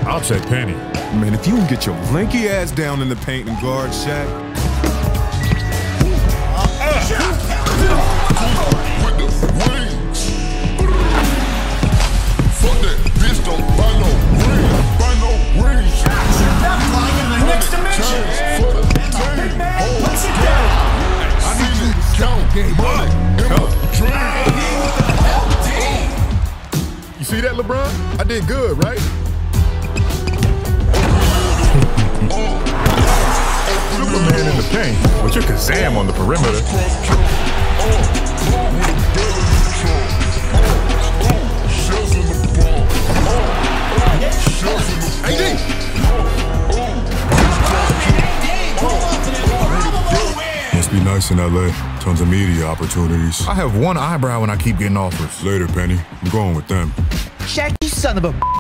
I'll take Penny. Man, if you can get your lanky ass down in the paint and guard Shaq. With the wings. Fuck that bitch, don't buy no ring. Buy no rings. That's flying in the next dimension. For the team. Let's sit down. I need you to count money in my dream. You see that, LeBron? I did good, right? Superman in the paint, but you're Kazam on the perimeter. Must be nice in LA. Tons of media opportunities. I have one eyebrow and I keep getting offers. Later, Penny. I'm going with them. Shaq, you son of a